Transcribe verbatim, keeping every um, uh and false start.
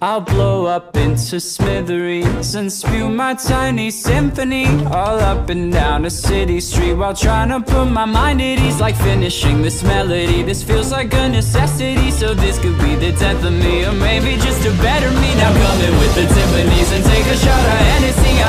I'll blow up into smithereens and spew my tiny symphony all up and down a city street, while trying to put my mind at ease. Like finishing this melody, this feels like a necessity. So this could be the tenth of me, or maybe just a better me. Now come in with the timpanis and take a shot of Hennessy.